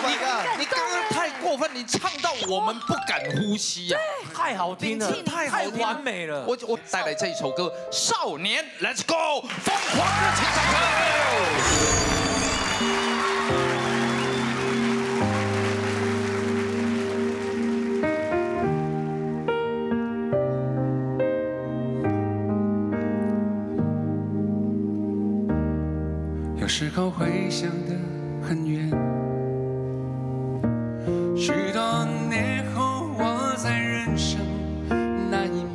你刚刚太过分，你唱到我们不敢呼吸呀！ 太好听了，太完美了。 我带来这一首歌《少年 Let's Go》，疯狂的情场歌。 有时候会想得很远，许多年后我在人生那一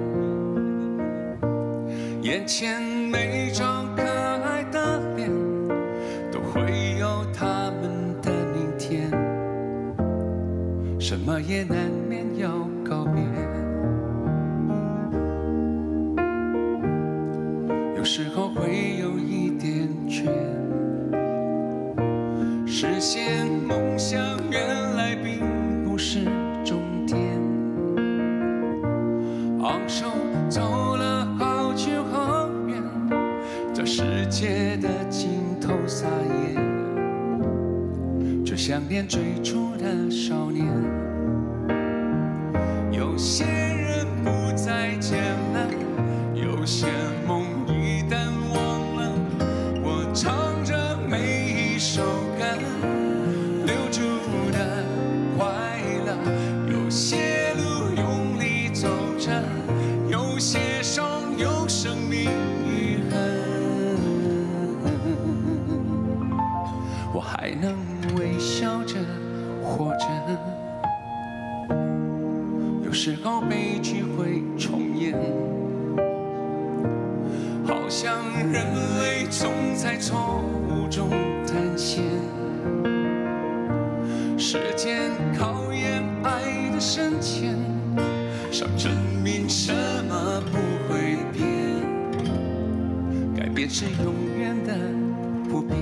面，眼前每张可爱的脸，都会有他们的明天，什么也难免要告别。有时候会有一点倦。 实现梦想原来并不是终点，昂首走了好久好远，在世界的尽头撒野，就像念最初的少年。有些人不再见了，有些梦一旦忘了，我唱着每一首歌。 留住的快乐，有些路用力走着，有些伤有生命遗憾。我还能微笑着活着，有时候悲剧会重演，好像人类总在错误中探险。 时间考验爱的深浅，想证明什么不会变，改变是永远的不变。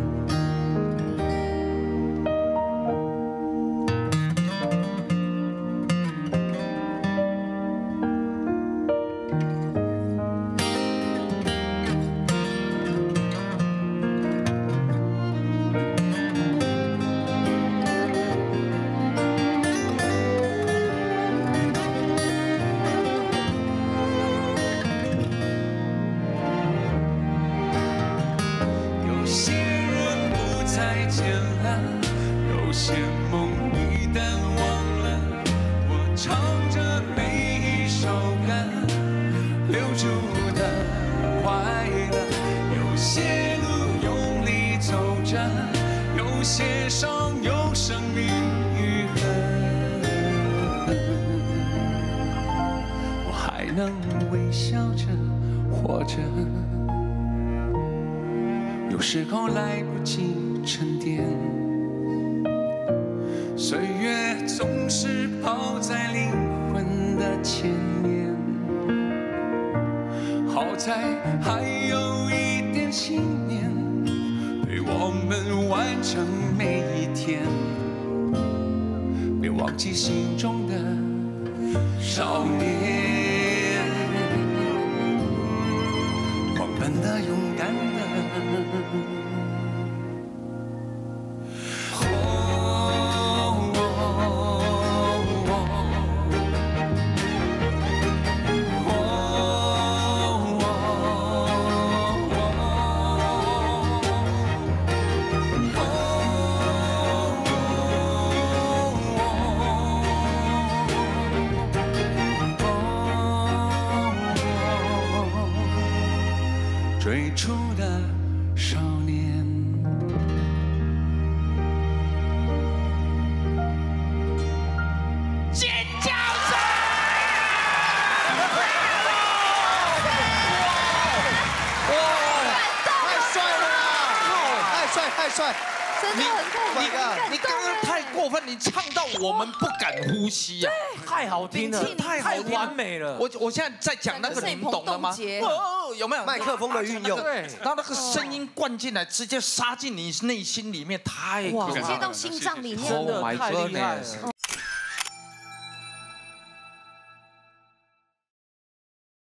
有些梦一旦忘了，我唱着每一首歌，留住的快乐。有些路用力走着，有些伤有生命余痕。我还能微笑着活着，有时候来不及沉淀。 岁月总是跑在灵魂的前面，好在还有一点信念，陪我们完成每一天。别忘记心中的少年，狂奔的、勇敢的。 最初的少年，尖叫声！ 哇，太帅了！太帅！ 真的很酷！ 你刚刚太过分，你唱到我们不敢呼吸呀！ 太好听了，太完美了。 我现在在讲那个，你们懂了吗？哦，有没有麦克风的运用？ 对， 然后那个声音灌进来，直接杀进你内心里面，太直接到心脏里面真的太厉害了。